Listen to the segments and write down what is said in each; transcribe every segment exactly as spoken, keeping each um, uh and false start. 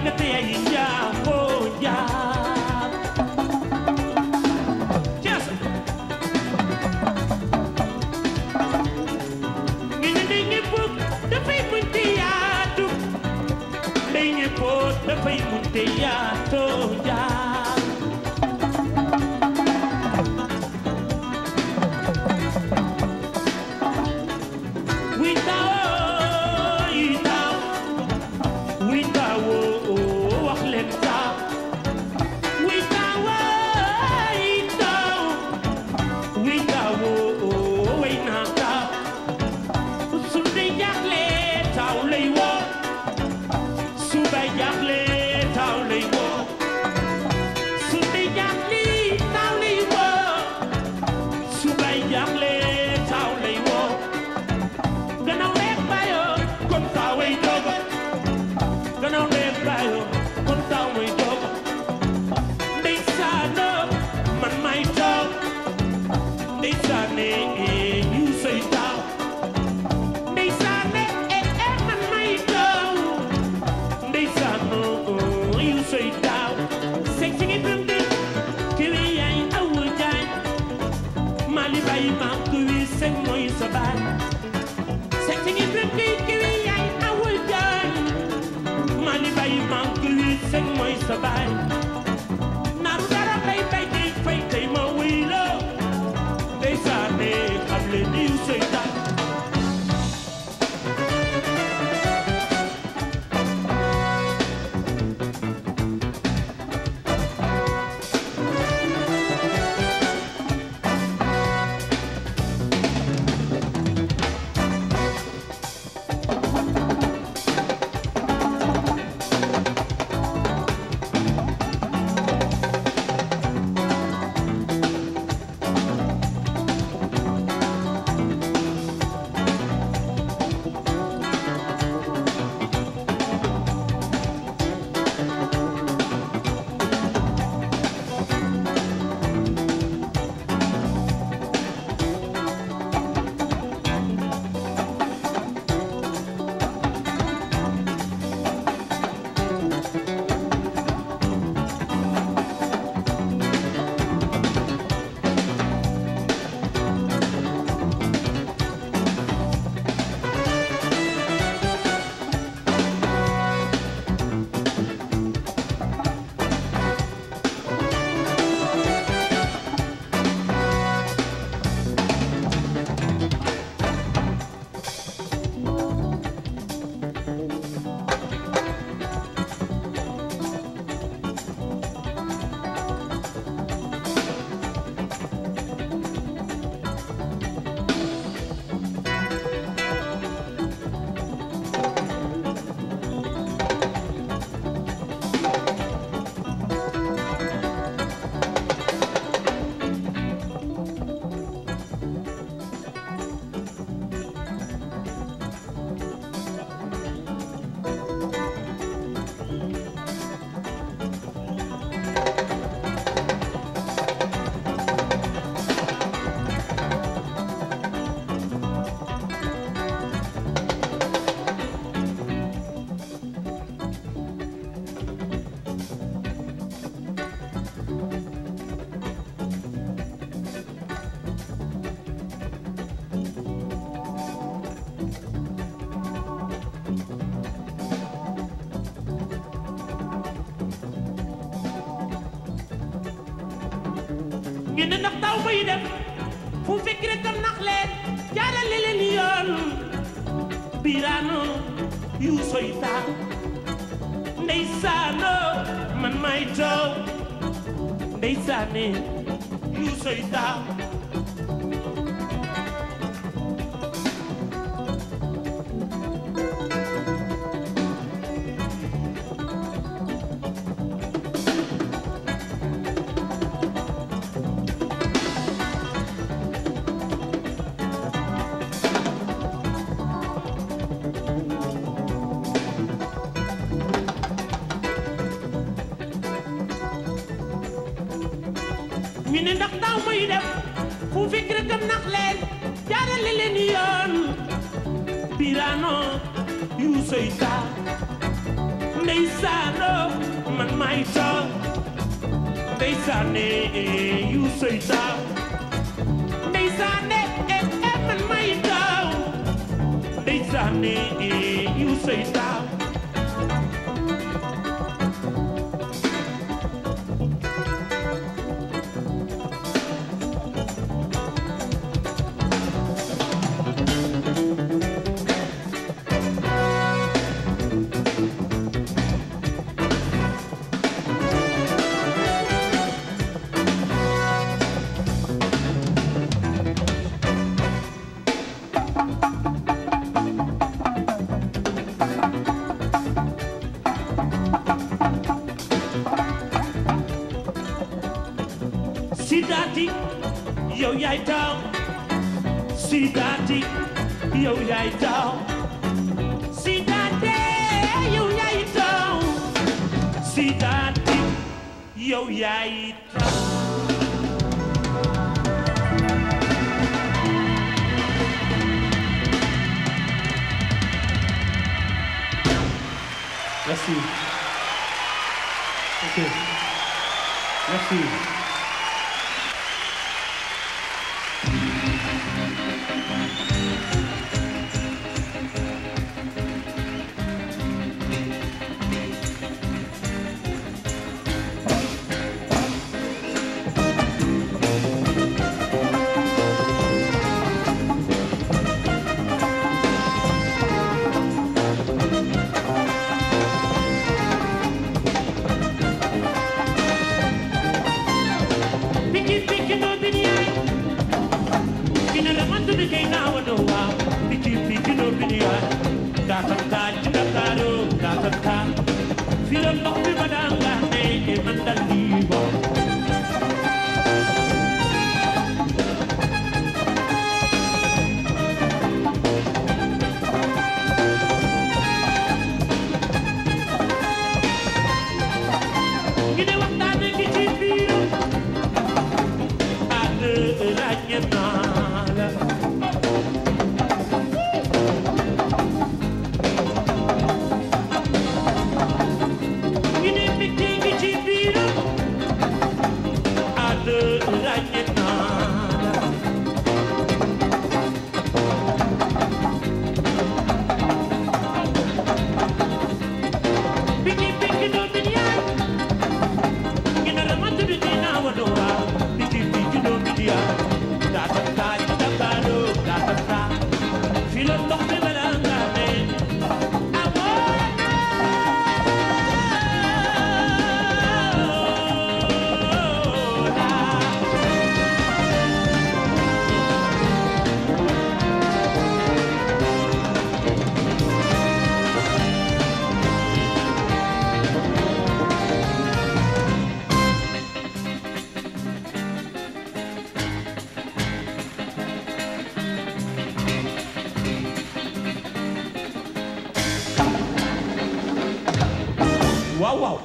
ngeen ndax taw bay def fu fekk rek am nax leen jaarale leen yoon Birano yu soy taa ndeysaano man may taw ndeysaane yu soy taa ñu ne ndax taw muy def fu fekk rek am nax leen jaarale leen yoon Birano yu soy taa ndeysaan man may taw ndeysaan yu soy taw ndeysaan man may taw ndeysaan yu soy taw Sidati yow yaay taw Sidati yow yaay taw Sidati yow yaay taw Sidati yow yaay taw Merci. Ok. Merci. Wow, wow.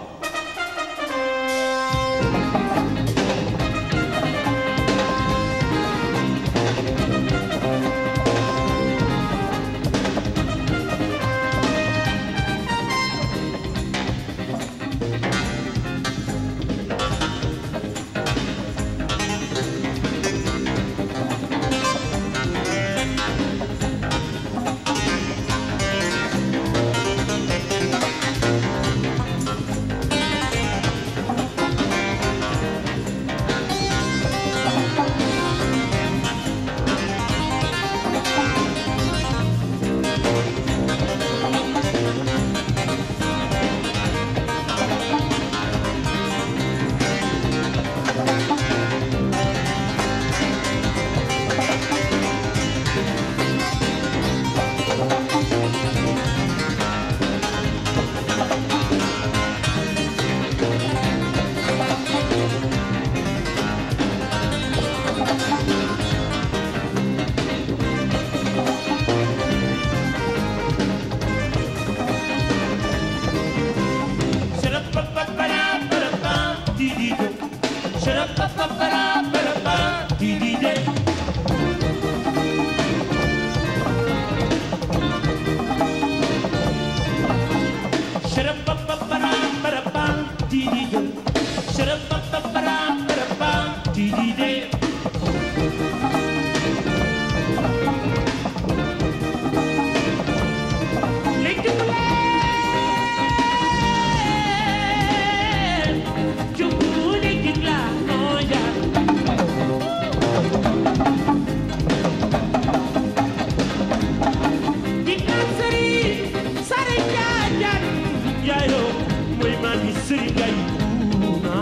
Serigne Ndiaye buuna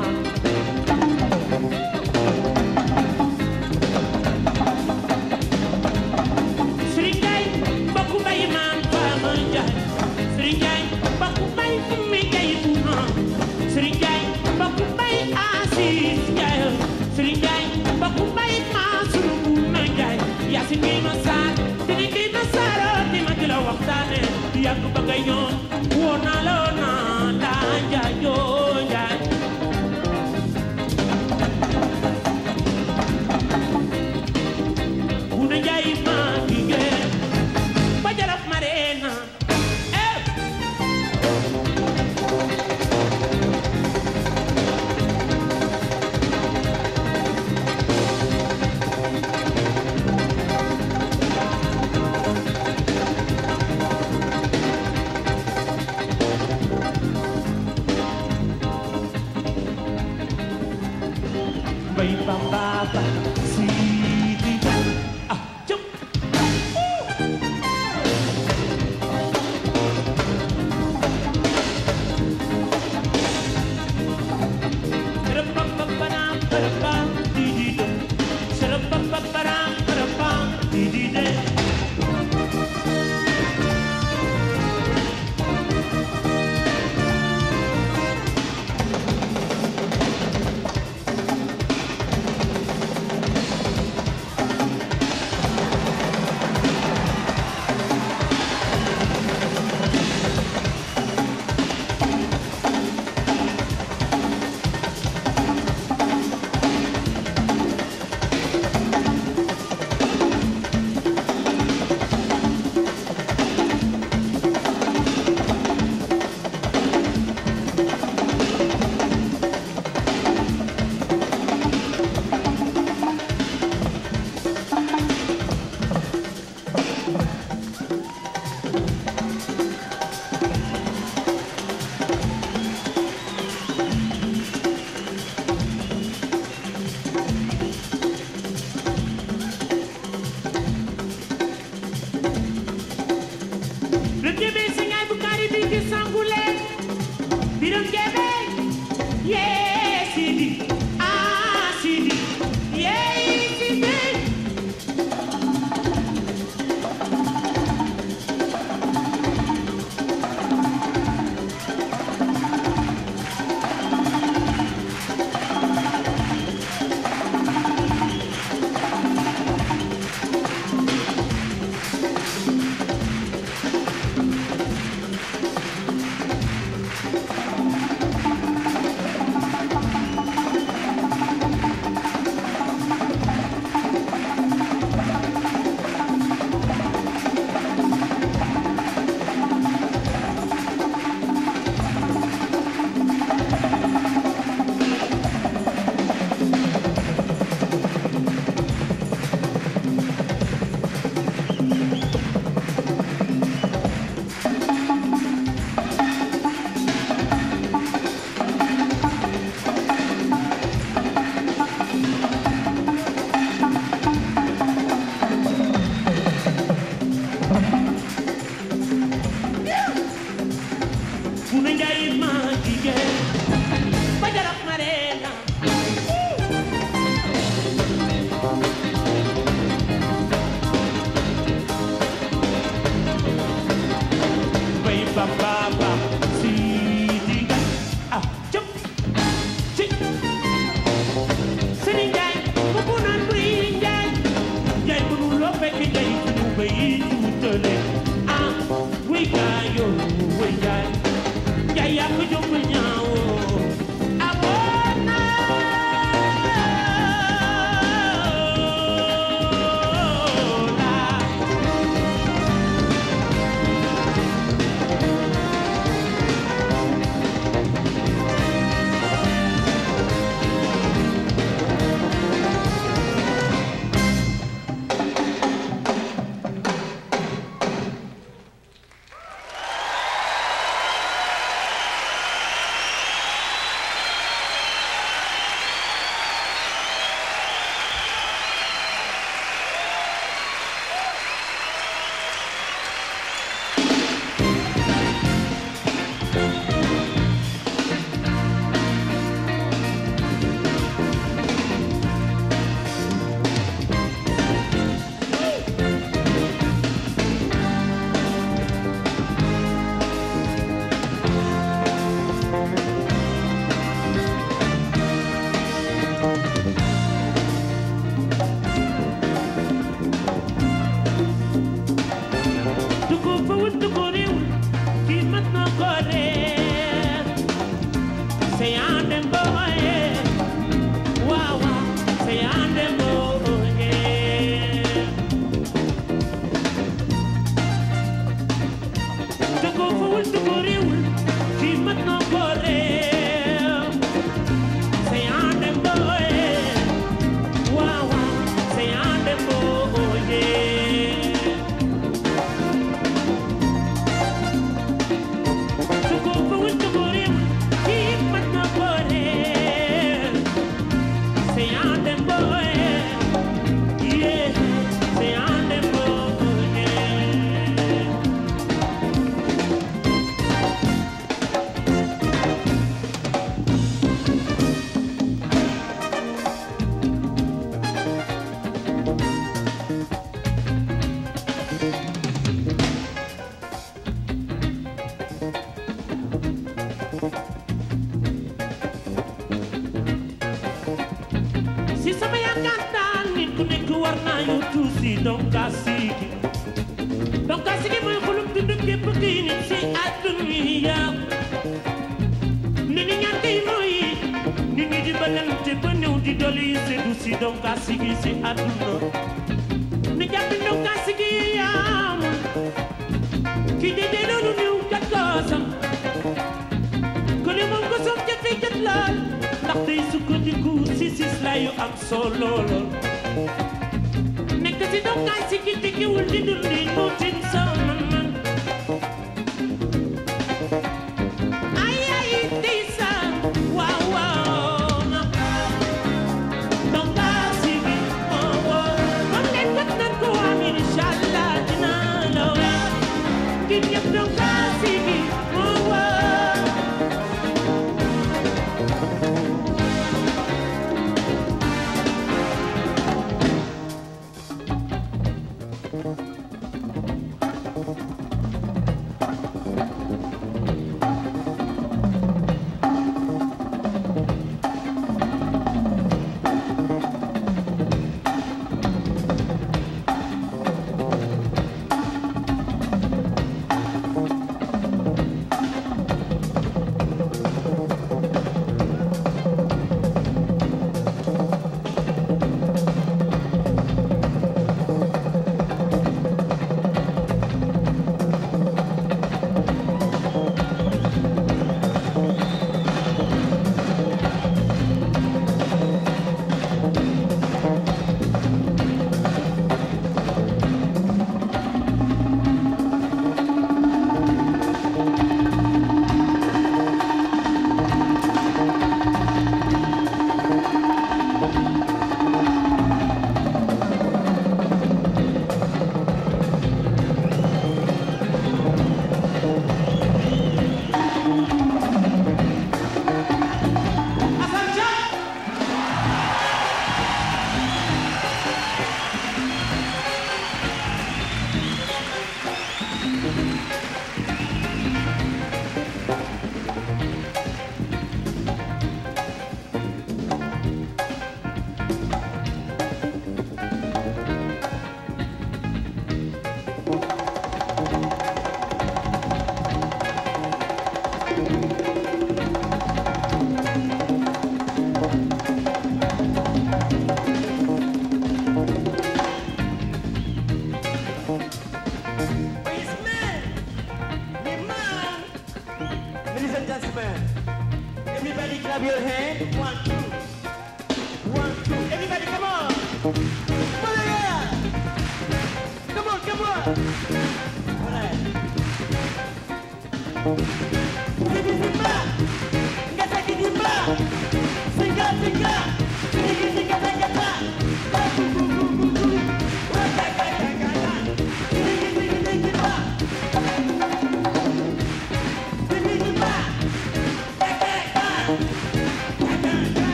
Serigne Ndiaye bokku mbay maam Fama Ndiaye Serigne Ndiaye bokku mbay Fumi Ndiaye buuna Serigne Ndiaye bokku mbay Asis Ndiaye Serigne Ndiaye bokku mbay Mansour buuna Ndiaye Yaasin ngi ma saar dini ngi ma saaro di ma di la waxtaane yàgg ba ngay ñoom woo naa la woo naa la Ndiaye joo Ndiaye buuna Ndiaye maa ngi ngeen ba jaraf ma reena Bay Bamba ba Sidi ah jëm Serapam param param didi de Serapam param param didi de mat na ko reer say and them boy wow wow say and them boy to go for to go real she mat na ko reer say and them boy wow wow say and them boy donc asigi donc asigi mooy xolum dund képp kii nit si àdduna nit ñi ñaan kay mooy nit ñi di balante ba ñëw di dolli seddu si donc asigi si àdduna ni jàppi donc asigi yaamul ki di dee loolu ñëw kat koosam ko ne moom ko soog jafe jot laal ndax day sukkandiku si sis la yu am solo lool si donc ay sigi tiki wul di dundi nutin sama man ay ay disa wow wow na donc ay sigi oh oh man leen kat nan ko am inshallah dina la we ki ñëpp donc ay sigi oh oh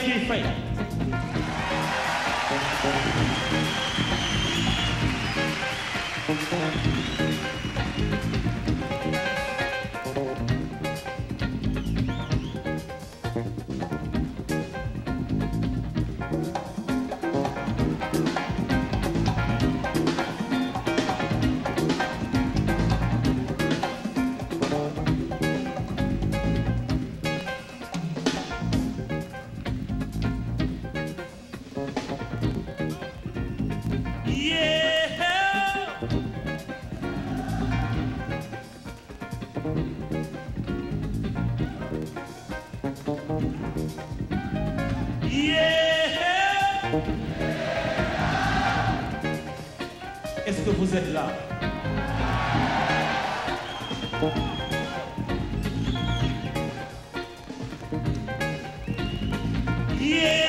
ciy fay Est-ce que vous êtes là? Yeah!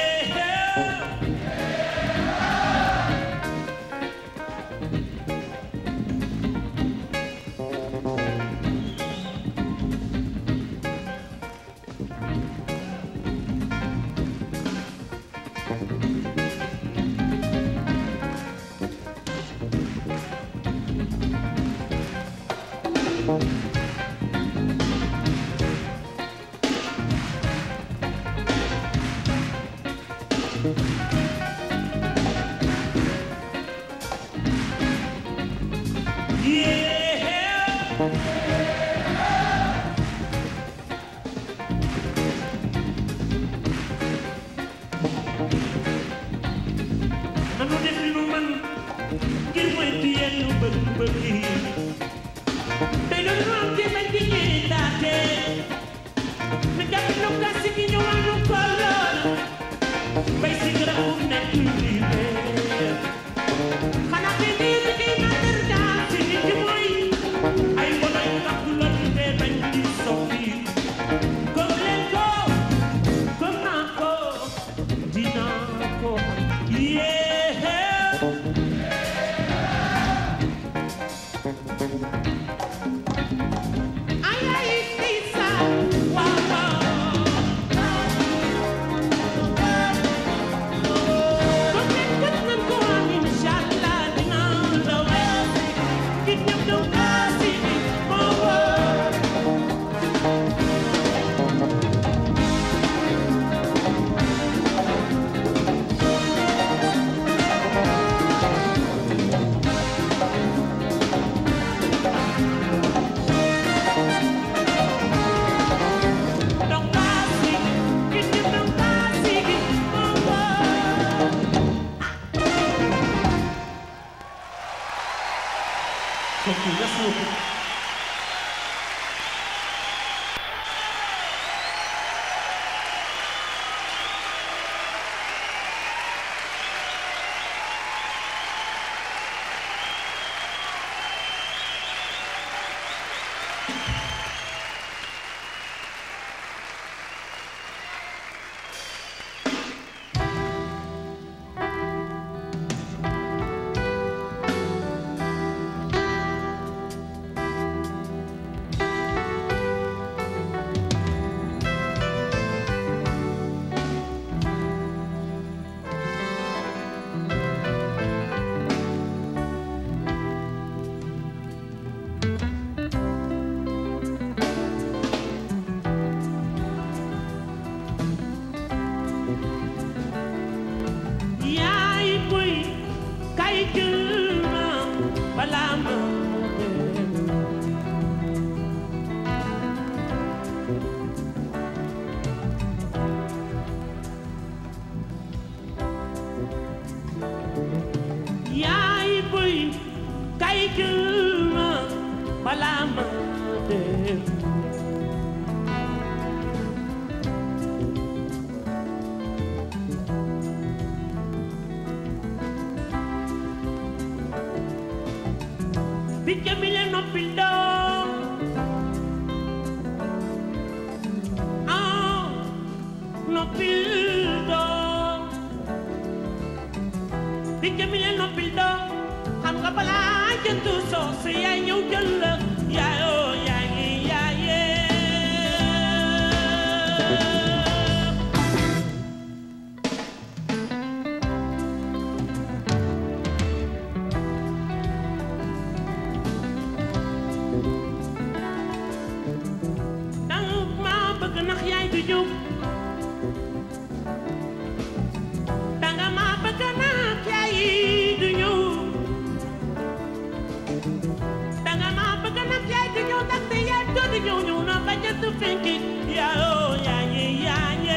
jóg danga ma bëgg naa yaay du ñëw danga ma bëgg naa yaay du ñëw ndaxte yaay doo di ñëw ñëw na ba jant fenki yaayoo yaaye yaaye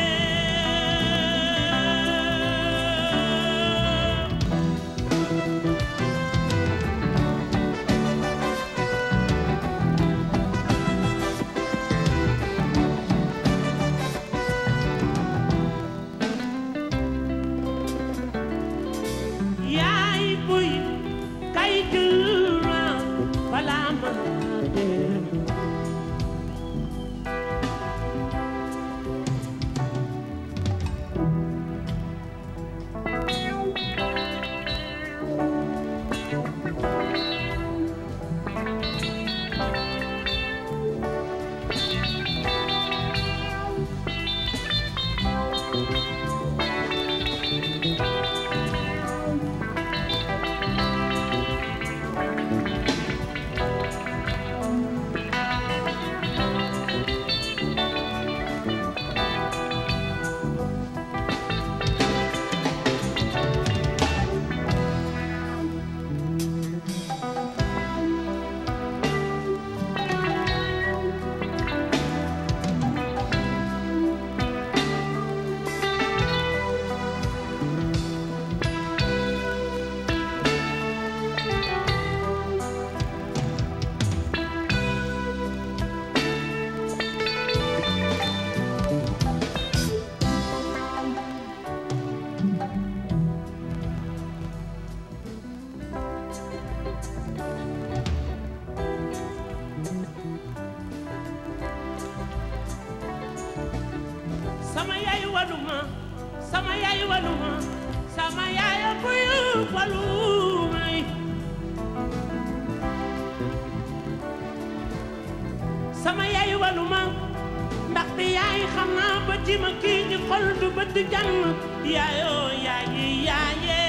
sama yaay waluma ndaxte yaay xam naa ba ci ma kii ci xol du bët jàng yaayoo yaayi yaaye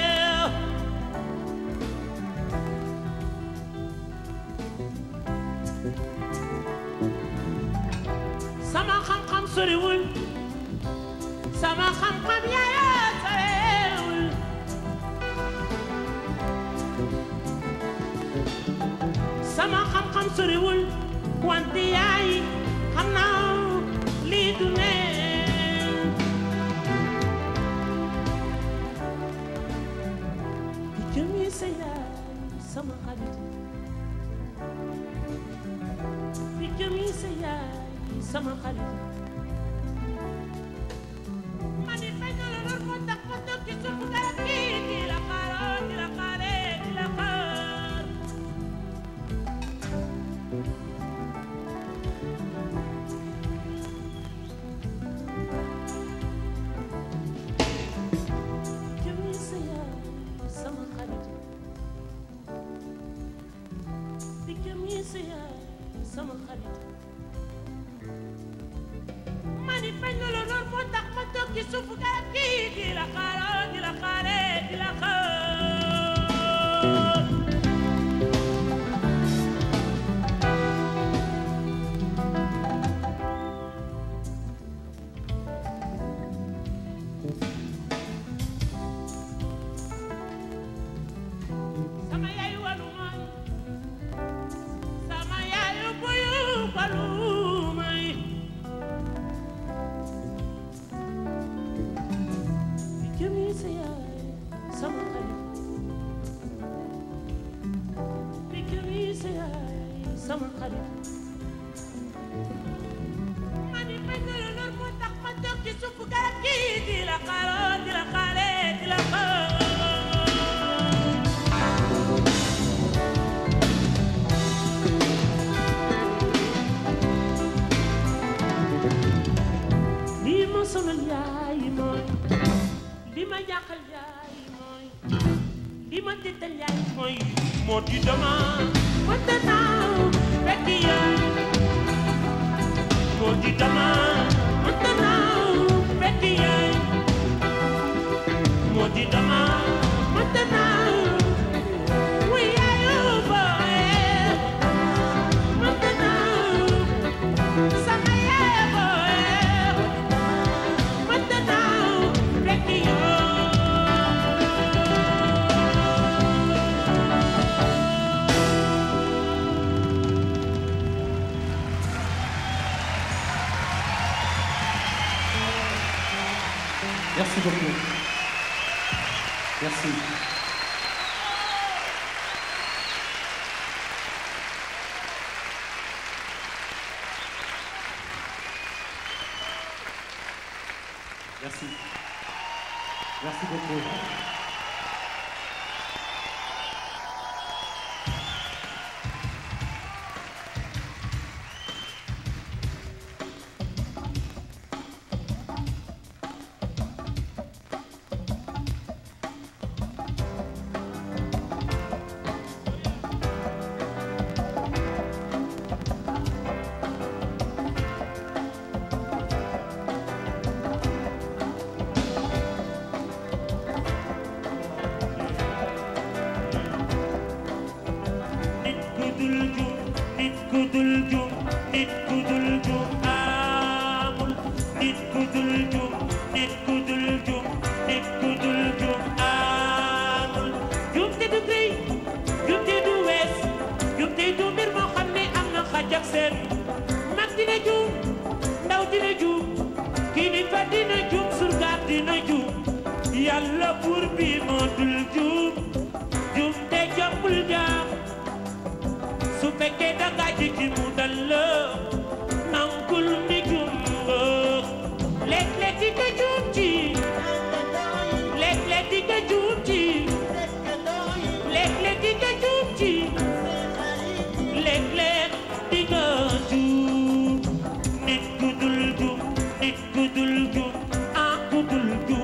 sama xam-xam soriwul sama xam-xam yaayoo soriwul sama xam-xam soriwul wante yaay xam naa lii du neen di jëmi sa yaay sama xarit di jëmi sa yaay sama xarit ma ni bañ na la lor moo tax ma toog ci suufu garab gi di la xaar di la xaare di la xaar sama xarit mani bañ na la lool moo tax ma toog ci suufu garab gi di la xaar di la xaare di la xaar sama yaay walu mooy sama yaay buyu walu mooy di jëmi sa yaay sama xarit di jëmi sa yaay sama xarit ma ni bañ na la lool moo tax ma toog ci suufu garab gi di la xaar di la xaare di la xaar sonal yaay mooy li ma jàqal yaay mooy li ma tiital yaay mooy moo di dama mënta naaw fekk yaay moo di dama mënta naaw fekk yaay moo di dama mënta naaw wuy yaayu booy mënta naaw sama yaay booy Merci beaucoup. Merci. Merci. Merci beaucoup. Yàlla buur bi moo dul juum juum te jombul jaam su fekkee danga jikki mu dal la nangul ni juum nga léeg-léeg di nga juum ci léeg-léeg di nga juum ci léeg-léeg di nga juum ci léeg-léeg di nga juum nit ku dul juum nit ku dul juum ah ku dul juum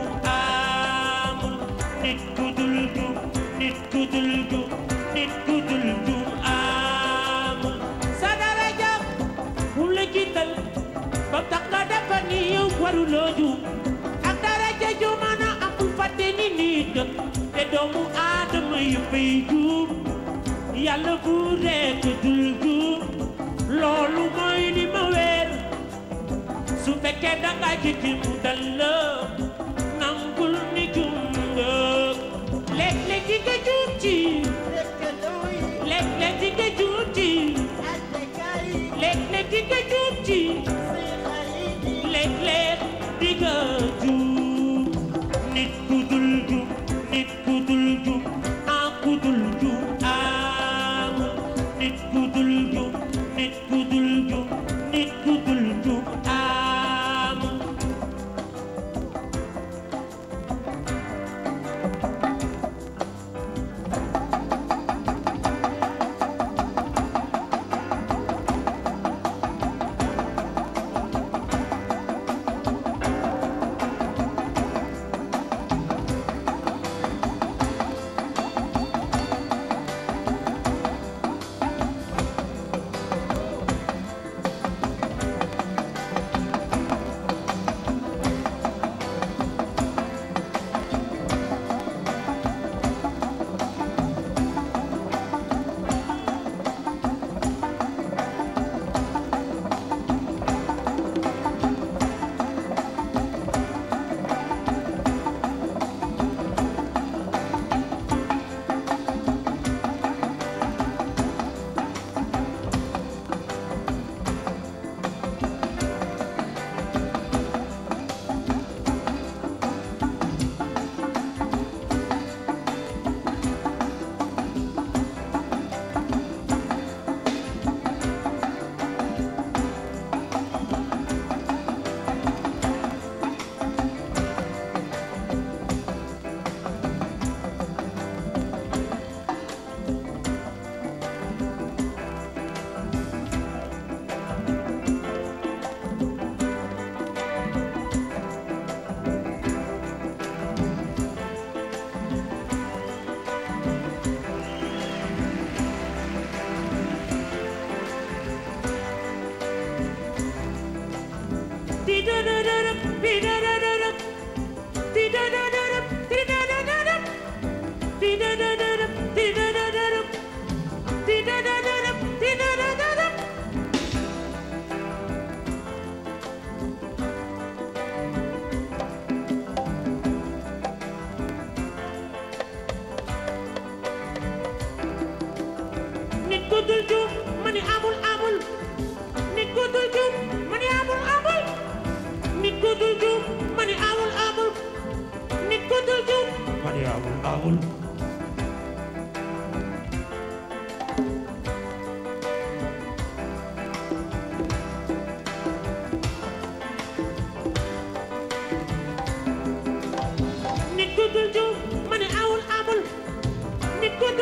nit ku dul juum nit ku dul juum nit ku dul juum amul sa daraja bu la jiital ba tax nga defa ni yow waruloo juum ak daraja ju mën a amul fàtte ni nit te doomu aadama yëppay juum yàlla bu rekk dul juum loolu mooy li ma weer su fekkee danga jikki mu dal la nangul ni juum léeg-léeg di nga juum ci léeg-léeg di nga juum ci léeg-léeg di nga juum ci léeg-léeg di nga juum nit ku dul juum nit ku dul juum ah ku dul juum amul nit ku dul juum nit ku dul juum nit ku dul juum amul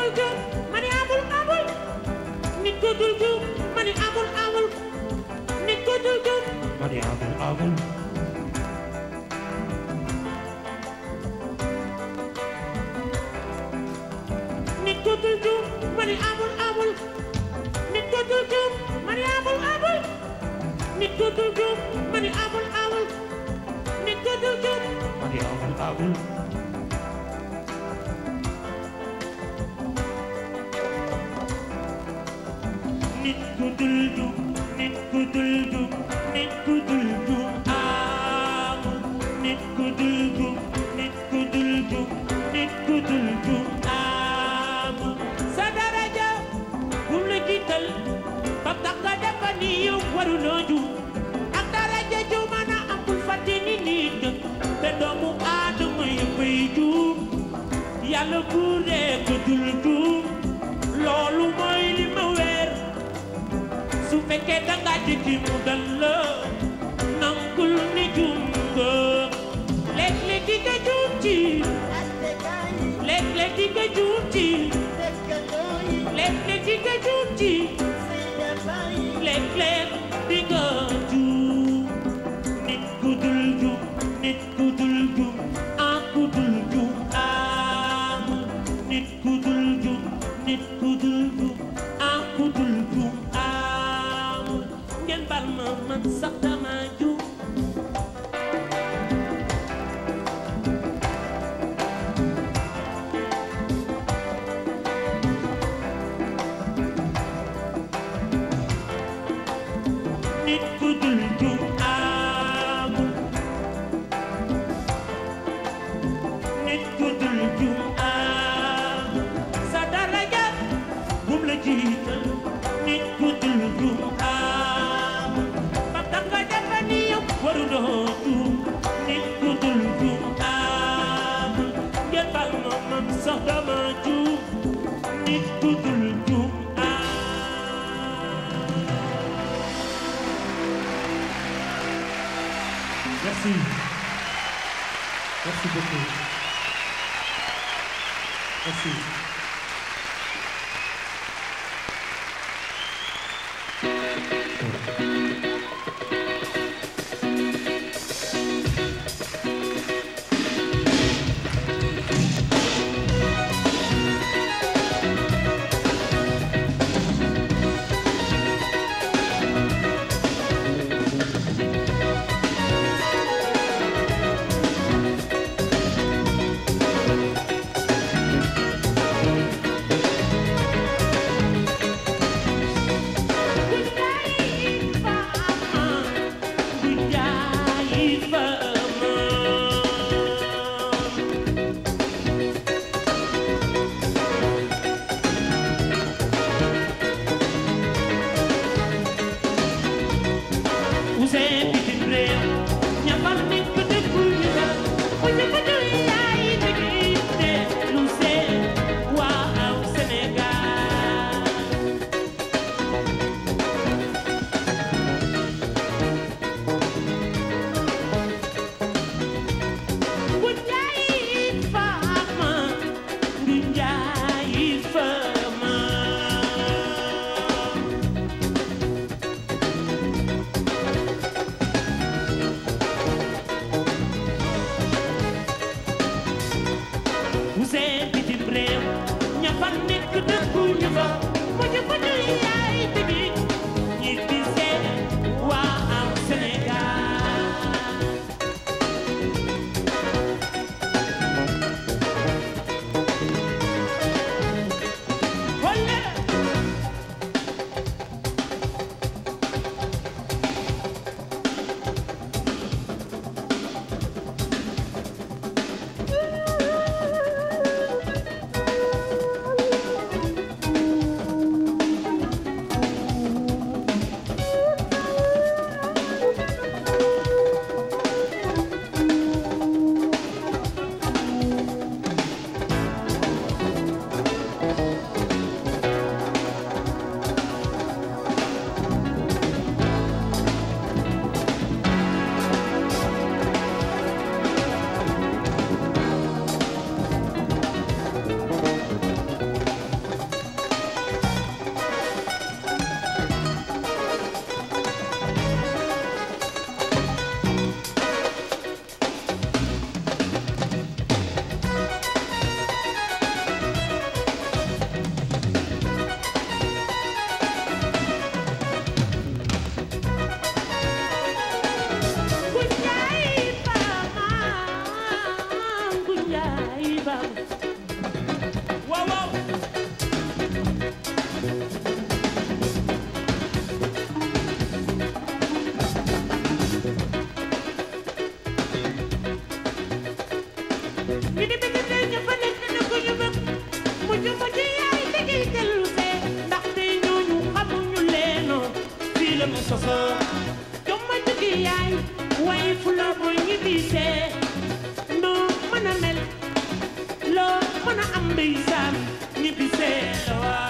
dul jum mani amul amul nit ku dul jum mani amul amul nit ku dul jum mani amul amul nit ku dul jum mani amul amul nit ku dul jum mani amul amul nit ku dul jum mani amul amul nit ku dul jum mani amul amul nit ku dul jum nit ku dul jum nit ku dul jum amul nit ku dul jum nit ku dul jum nit ku dul jum amul sa daraja bu la jiital ba tax nga defa ni yow waruloo jum ak daraja ju mën a am bul fàtte ni nit te doomu aadama yëppay jum yàlla bu dee ko dul jum loolu mooy li ma weer su fekkee danga jikki mu dal la nangul ni jum nga léeg-léeg di nga jum ci léeg-léeg di nga jum ci léeg-léeg di nga jum ci léeg-léeg di nga jum nit ku dul jum nit ku dul jum ah ku dul jum ah nit ku dul jum nit ku dul jum ah ku dul jum ah ngeen bal ma man sax dama jum nit ku dul jum ah nit ku dul jum ah sa daraja bum la jiital nit ku dul jum ah ba tax nga defa ni yow waruloo jum nit ku dul jum ah ngeen bal ma man sax dama jum nit ku dul jum ah Merci. Merci beaucoup. Merci. gi dellu see ndaxte ñooñu xamuñu leeno fii la mu sosoo jomma jógi yaay way fu la mooy ñibbisee noo mën a mel loo mën a am ndeysaan ñibbisee la waa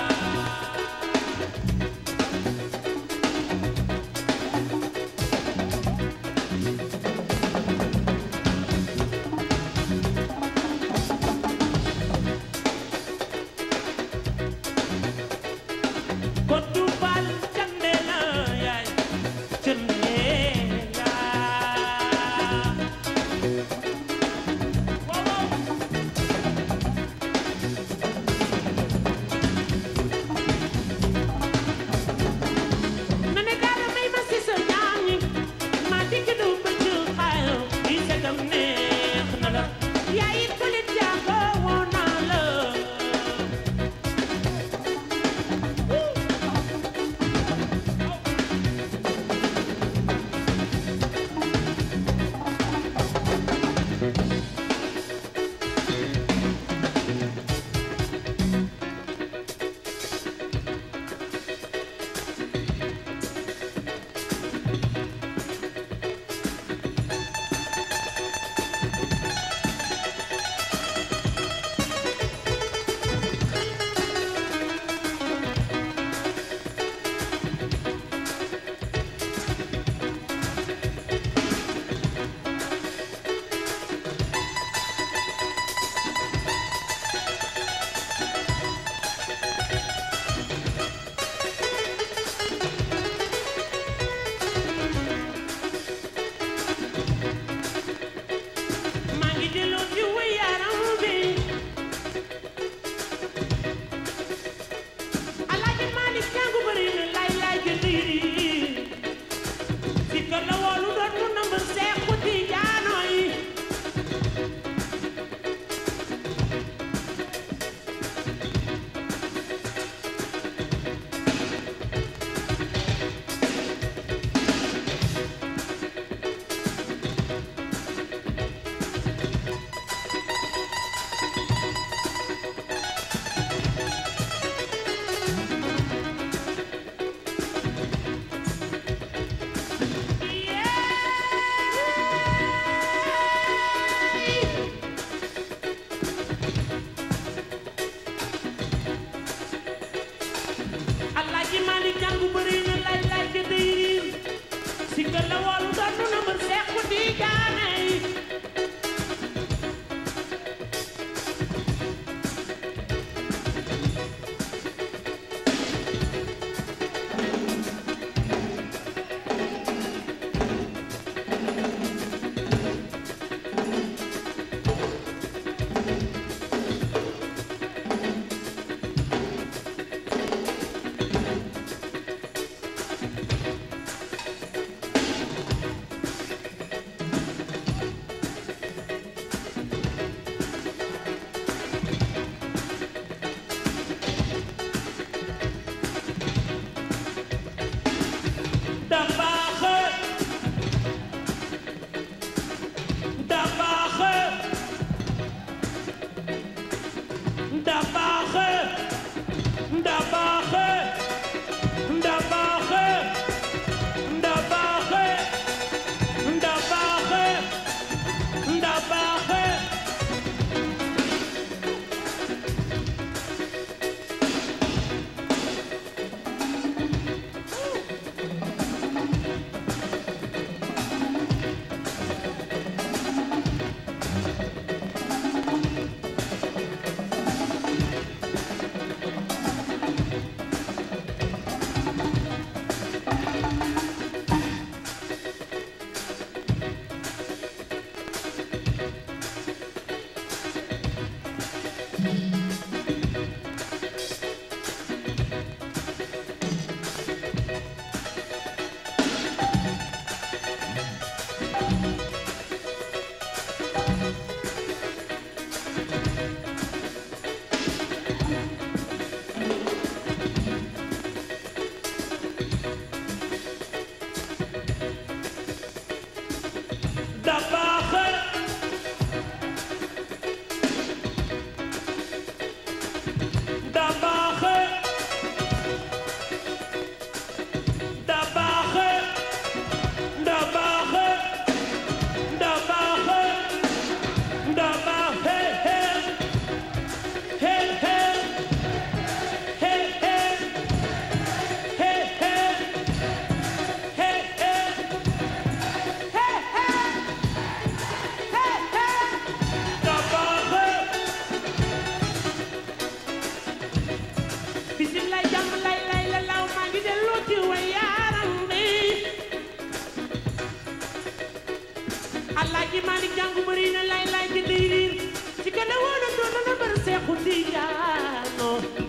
gu bëri na lay lay di liir ci kana wala doon na bar Seexu Tijaano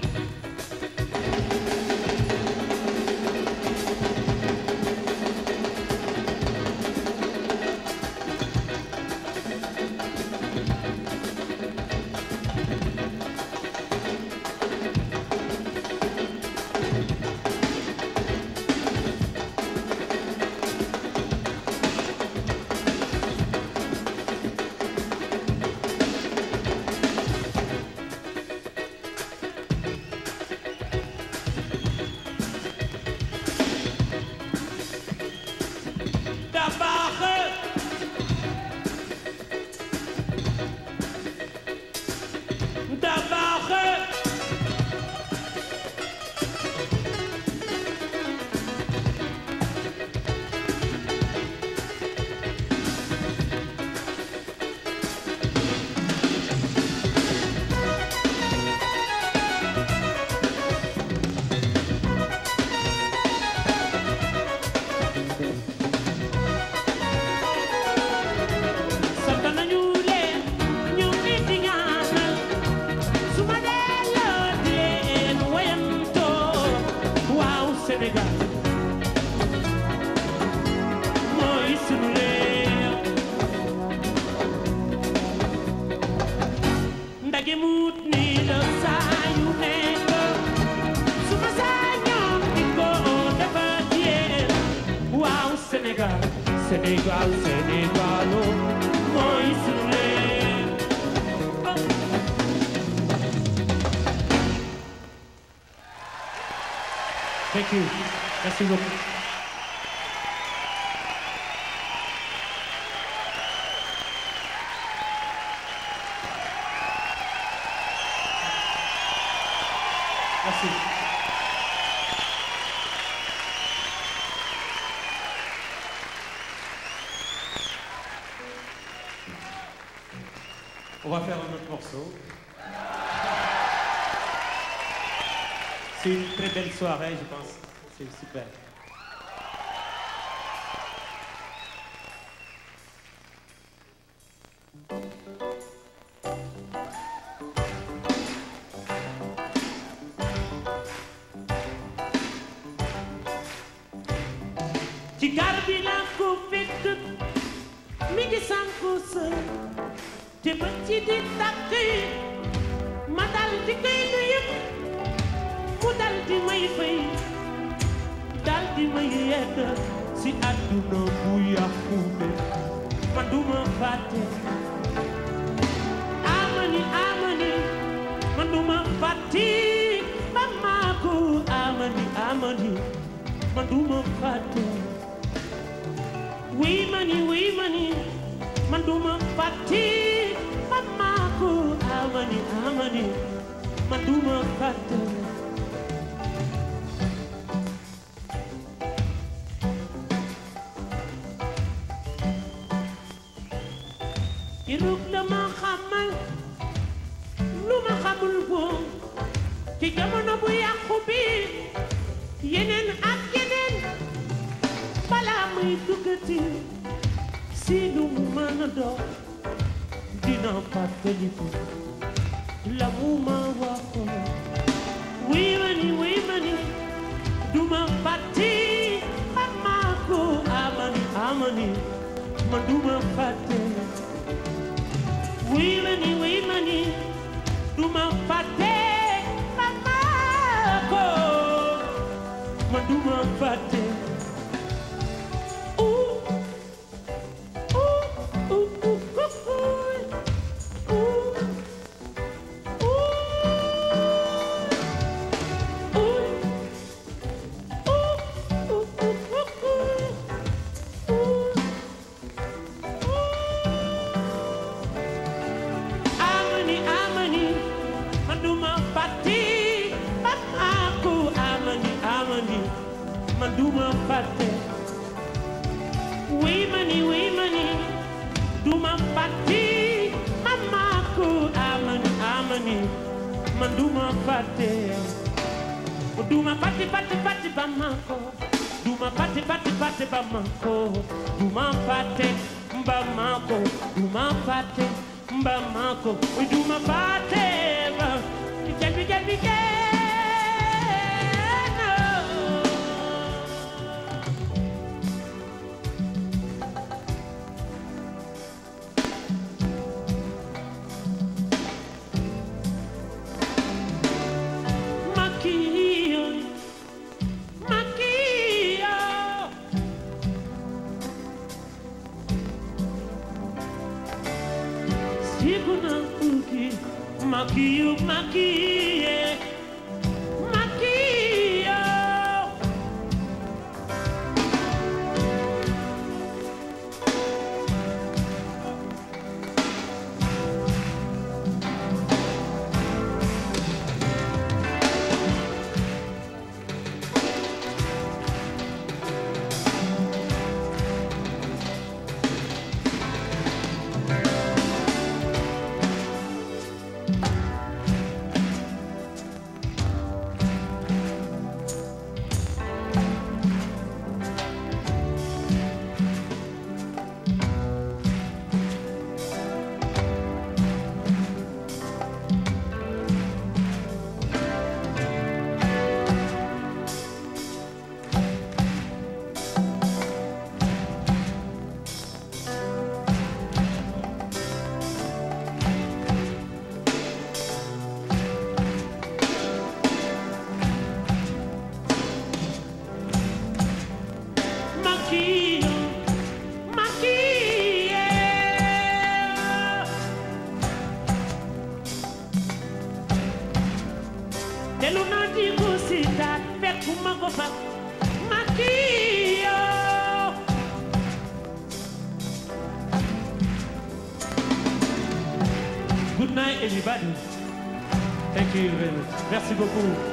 Sénégal, Sénégalo, mooy sunu réew. Thank you. Merci beaucoup. Merci. On va faire un autre morceau. C'est une très belle soirée, je pense. C'est super. ci gaar bi laa ko fekk mi ngi sànku sa te ba ci di tàkk ma dal di koy nuyu mu dal di may fay dal di may yedd si àdduna bu yàqu be man du ma fàtte amani amani man du ma fàtte ba maa ko amani amani man du ma fàtte oui mani oui mani man du ma fàtte ba maa ko amani amani man du ma fàtte iruk la ma xamal lu ma xamul woon ci jamono bu yàqu bi yeneen ak yeneen balaa muy duggati si lu mu mën a doon dina fàttaliku la mu ma waxoon oui mani oui mani du ma fàtte ba maa ko amani amani man du ma fàtte oui mani oui mani du ma fàtte ba maa ko man du ma fàtte man du ma fàtte oui mani oui mani du ma fàtte mama ko amani amani man du ma fàtte du ma fàtte fàtte fàtte ba ma ko du ma fàtte fàtte fàtte ba ma ko du ma fàtte Mbamako, Umapate, Mbamako, Udumapate, Bijan, Bijan, Bijan. Maquio, maquille, maquille. Good night, everybody. Thank you very much. Merci beaucoup.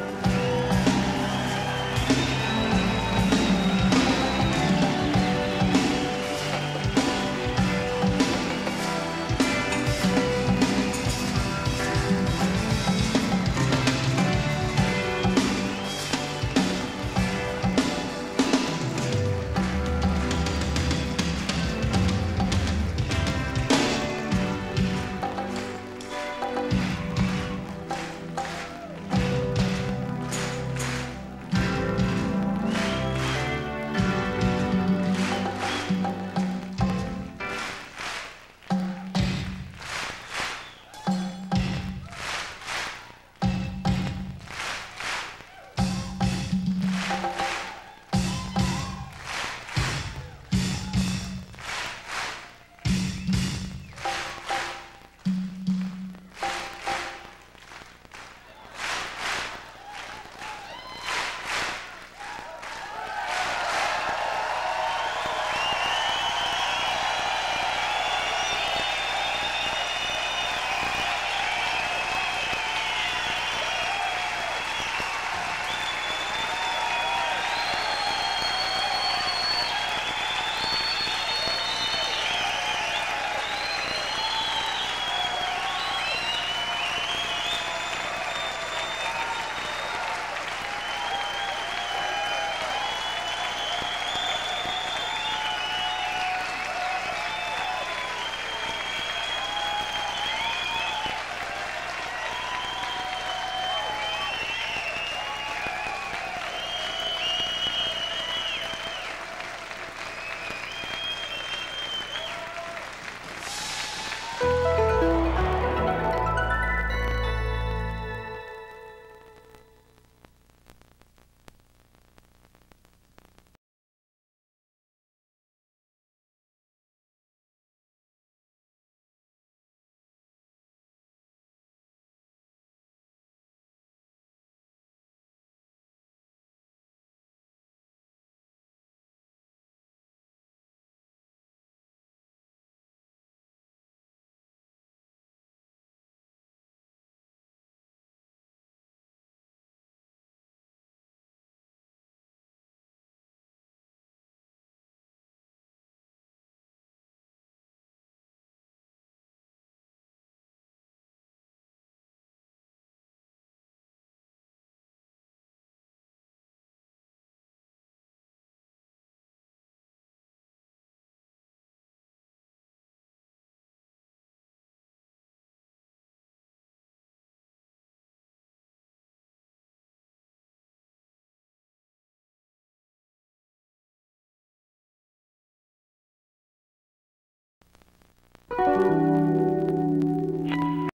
Thank you.